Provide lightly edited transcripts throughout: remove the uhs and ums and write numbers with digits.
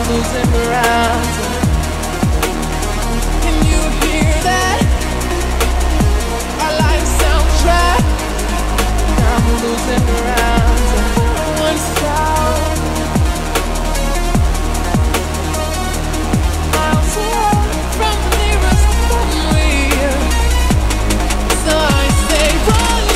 losing ground. Can you hear that? Our life soundtrack. I'm losing ground. One sound. Miles away from the nearest memory. So I say run.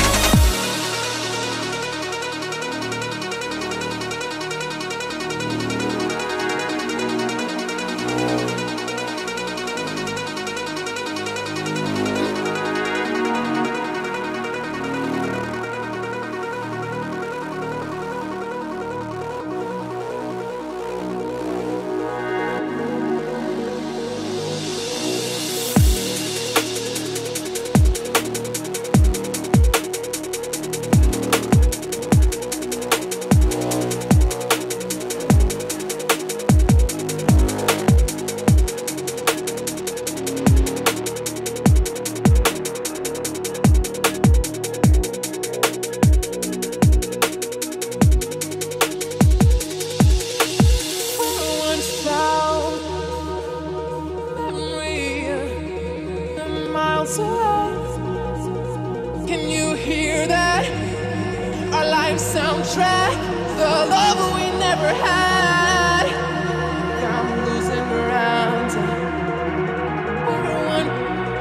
Can you hear that? Our life soundtrack, the love we never had. I'm losing ground. Everyone.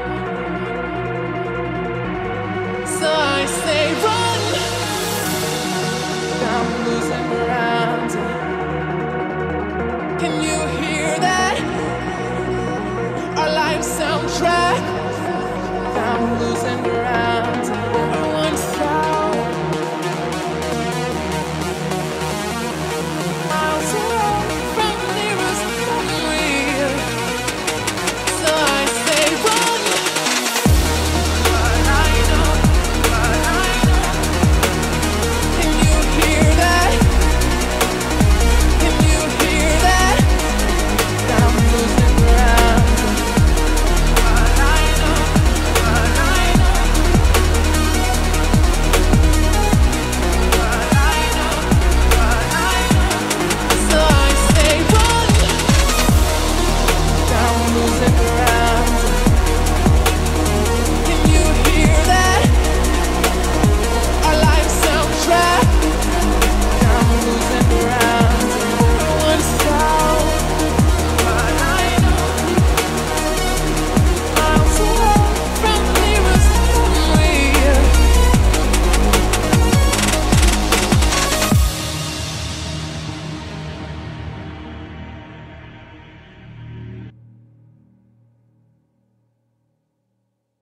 So I say run. I'm losing ground. Can you hear that? Our life soundtrack. I'm losing ground.